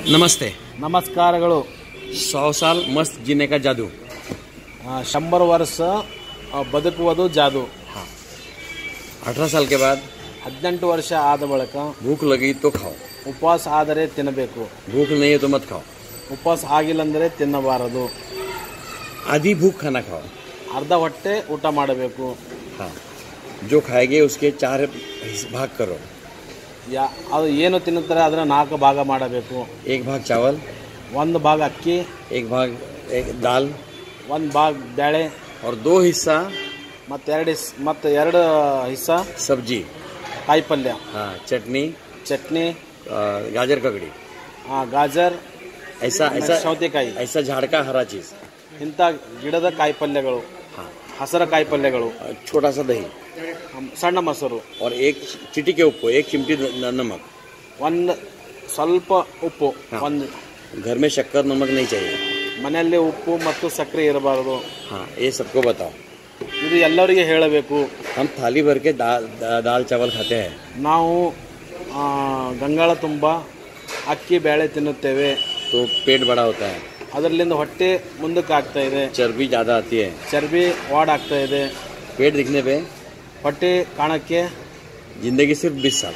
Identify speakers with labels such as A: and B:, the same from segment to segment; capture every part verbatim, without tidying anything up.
A: नमस्ते।
B: ನಮಸ್ಕಾರಗಳು।
A: सौ साल मस्त जीने का जादू।
B: शंबर वर्ष ಬದುಕುವುದು ಜಾದು।
A: हाँ। अठारह साल के बाद
B: ಹದಿನೆಂಟು ವರ್ಷ ಆದ ಬಳಿಕ
A: भूख लगी तो खाओ,
B: ಉಪವಾಸ ಆದರೆ ತಿನ್ನಬೇಕು,
A: भूख नहीं है तो मत खाओ।
B: ಉಪವಾಸ ಆಗಿಲ್ಲ ಅಂದರೆ ತಿನ್ನಬಾರದು।
A: आधी भूख खाना खाओ,
B: ಅರ್ಧ ಹೊಟ್ಟೆ ಊಟ ಮಾಡಬೇಕು।
A: हाँ। जो खाएंगे उसके चार भाग करो।
B: ಯಾ ಅದು ಏನು ತಿನ್ನುತ್ತಾರೆ ಅದರ ನಾಲ್ಕು ಭಾಗ ಮಾಡಬೇಕು।
A: एक भाग चावल,
B: ಒಂದು ಭಾಗ ಅಕ್ಕಿ,
A: एक भाग एक दाल
B: ಒಂದು ಭಾಗ ಬೇಳೆ,
A: और दो हिस्सा
B: ಮತ್ತು ಎರಡು ಹಿಸ್ ಮತ್ತು ಎರಡು ಹಿಸ್ಸ
A: सब्जी,
B: ಕಾಯಿ ಪಲ್ಯ,
A: हाँ, चटनी,
B: ಚಟ್ನಿ,
A: गाजर ककड़ी,
B: ಗಾಜರ್,
A: ऐसा ऐसा
B: ಸೌತೆಕಾಯಿ,
A: ऐसा झाड़ का हरा चीज,
B: ಇಂಥ ಗಿಡದ ಕಾಯಿ ಪಲ್ಯಗಳು,
A: हाँ,
B: ಹಸಿರ ಕಾಯಿ ಪಲ್ಯಗಳು,
A: छोटा सा दही
B: ಸಣ್ಣ ಮೊಸರು,
A: और एक चिटी के उप्पो एक चिमटी नमक।
B: ಒಂದು ಸ್ವಲ್ಪ ಉಪ್ಪು,
A: हाँ।
B: ಒಂದು
A: घर में शक्कर नमक नहीं चाहिए।
B: ಮನೆಯಲ್ಲಿ ಉಪ್ಪು ಮತ್ತು ಸಕ್ಕರೆ ಇರಬಾರದು।
A: हाँ, ये सबको बताओ।
B: ಇದು ಎಲ್ಲರಿಗೆ ಹೇಳಬೇಕು।
A: हम थाली भर के दाल दाल चावल खाते हैं,
B: ನಾವು ಗಂಗಾಳ ತುಂಬ ಅಕ್ಕಿ ಬೇಳೆ ತಿನ್ನುತ್ತೇವೆ,
A: तो पेट बड़ा होता है,
B: ಅದರಿಂದ ಹೊಟ್ಟೆ ಮುಂದಕ್ಕೆ ಆಗ್ತಾ ಇದೆ,
A: चर्बी ज़्यादा आती है,
B: ಚರ್ಬಿ ವಾಡ್ ಆಗ್ತಾ ಇದೆ,
A: पेट दिखने पे
B: ಹೊಟ್ಟೆ ಕಾಣಕ್ಕೆ
A: जिंदगी सिर्फ बीस साल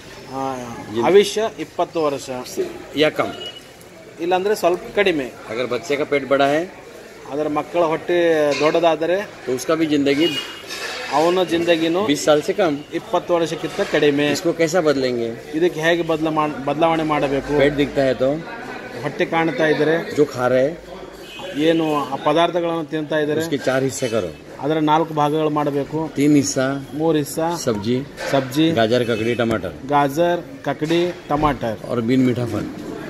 B: ಆಯುಷ್ಯ ಇಪ್ಪತ್ತು ವರ್ಷ
A: या कम।
B: ಇಲ್ಲಾಂದ್ರೆ ಸ್ವಲ್ಪ ಕಡಿಮೆ।
A: अगर बच्चे का पेट बड़ा है
B: ಅದರ ಮಕ್ಕಳ ಹೊಟ್ಟೆ ದೊಡ್ಡದಾದರೆ
A: तो उसका भी जिंदगी
B: ಅವನ ಜಿಂದಗಿನೂ
A: बीस साल से कम।
B: ಇಪ್ಪತ್ತು ವರ್ಷಕ್ಕಿಂತ ಕಡಿಮೆ।
A: इसको कैसा बदलेंगे?
B: ಇದಕ್ಕೆ ಹೇಗೆ ಬದಲ ಬದಲಾವಣೆ ಮಾಡಬೇಕು?
A: पेट दिखता है तो
B: ಹೊಟ್ಟೆ ಕಾಣ್ತಾ ಇದ್ರೆ
A: जो खा रहे
B: ಏನು ಆ ಪದಾರ್ಥಗಳನ್ನು ತಿಂತಾ ಇದ್ದಾರೆ
A: उसके चार हिस्से करो,
B: ಅದರ ನಾಲ್ಕು ಭಾಗಗಳು ಮಾಡಬೇಕು।
A: तीन हिस्सा
B: ಮೂರು ಹಿಸ್ಸ
A: सब्जी,
B: सब्जी,
A: गाजर ककड़ी टमाटर,
B: गाजर ककड़ी टमाटर,
A: और बिन मीठा फल,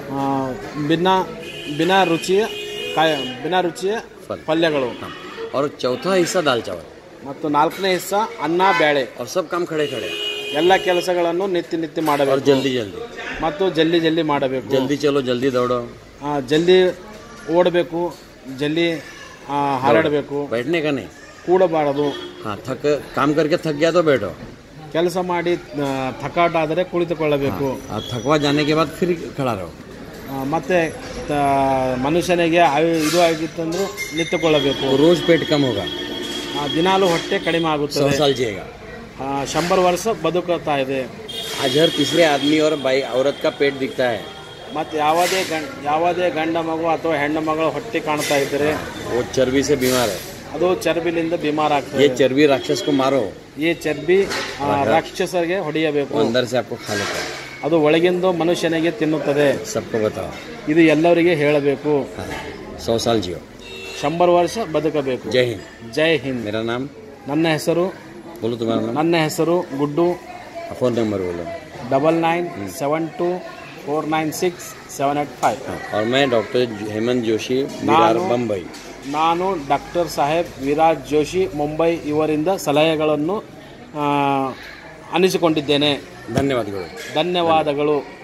B: बिना बिना रुचिಯ ಕಾಯ ಬಿನಾ ರುಚಿಯ
A: फल,
B: ಪಲ್ಯಗಳು।
A: और चौथा हिस्सा दाल चावल,
B: ಮತ್ತು ನಾಲ್ಕನೇ ಹಿಸ್ಸ ಅನ್ನ ಬೇಳೆ।
A: और सब काम खड़े खड़े,
B: ಎಲ್ಲ ಕೆಲಸಗಳನ್ನು ನಿತ್ಯ ನಿತ್ಯ
A: और
B: ಮಾಡಬೇಕು
A: जल्दी जल्दी
B: ಮತ್ತು ಜಲ್ದಿ ಜಲ್ದಿ ಮಾಡಬೇಕು।
A: जल्दी चलो जल्दी दौड़ो,
B: ಆ, ಜಲ್ದಿ ಓಡಬೇಕು, ಜಲ್ದಿ ಆ, ಹಾರಾಡಬೇಕು,
A: बैठने का नहीं।
B: ಕೂಡಬಾರದು।
A: हाँ, थक काम करके थक गया तो बैठो,
B: ಕೆಲಸ ಮಾಡಿ ಆ, ಥಕಾಟ ಆದರೆ ಕುಳಿತುಕೊಳ್ಳಬೇಕು।
A: और थकवा जाने के बाद फिर खड़ा रहो।
B: ಆ, ಮತ್ತೆ ತ- ಮನುಷ್ಯನಿಗೆ ಆಯು- ಇದು ಆಗಿತ್ತಂದ್ರೂ ನಿಂತುಕೊಳ್ಳಬೇಕು।
A: तो रोज पेट कम होगा,
B: ಆ, ದಿನಾಲೂ ಹೊಟ್ಟೆ ಕಡಿಮೆ
A: सौ
B: ಆಗುತ್ತದೆ,
A: साल जिएगा।
B: ಆ, ಶಂಬರ್ ವರ್ಷ ಬದುಕುತ್ತಾ ಇದೆ।
A: आज हर तीसरे आदमी और बाई औरत का पेट दिखता है,
B: ಮತ್ತು ಯಾವುದೇ ಗಂಡ ಯಾವುದೇ ಗಂಡ ಮಗು ಅಥವಾ ಹೆಣ್ಣು ಮಗಳ ಹೊಟ್ಟೆ ಕಾಣ್ತಾ ಇದ್ದರೆ
A: वो चर्बी से बीमार है।
B: ಅದು ಚರ್ಬಿಲಿಂದ ಬಿಮಾರ ಆಗ್ತದೆ।
A: ये चर्बी राक्षस को मारो,
B: ಈ ಚರ್ಬಿ ಆ, ರಾಕ್ಷಸರಿಗೆ ಹೊಡೆಯಬೇಕು,
A: वो अंदर से आपको खा लेता है।
B: ಅದು ಒಳಗಿಂದ ಮನುಷ್ಯನಿಗೆ ತಿನ್ನುತ್ತದೆ।
A: सबको बताओ।
B: ಇದು ಎಲ್ಲರಿಗೆ ಹೇಳಬೇಕು।
A: हाँ, सौ साल जियो।
B: ಶಂಬರ್ ವರ್ಷ ಬದುಕಬೇಕು।
A: जय हिंद।
B: ಜೈ ಹಿಂದ್।
A: मेरा नाम
B: ನನ್ನ ಹೆಸರು
A: बोलो, तुम्हारा नाम,
B: ನನ್ನ ಹೆಸರು ಗುಡ್ಡು।
A: फोन नंबर बोलो।
B: Double nine seven two four nine six seven eight five.
A: और मैं डॉक्टर हेमंत जोशी,
B: ನಾನು-
A: बम्बई।
B: ನಾನು ಡಾಕ್ಟರ್ ಸಾಹೇಬ್ ವಿರಾಜ್ ಜೋಶಿ, ಮುಂಬೈ ಇವರಿಂದ ಸಲಹೆಗಳನ್ನು ಆ, ಅನಿಸಿಕೊಂಡಿದ್ದೇನೆ।
A: धन्यवाद गुरु।
B: ಧನ್ಯವಾದಗಳು।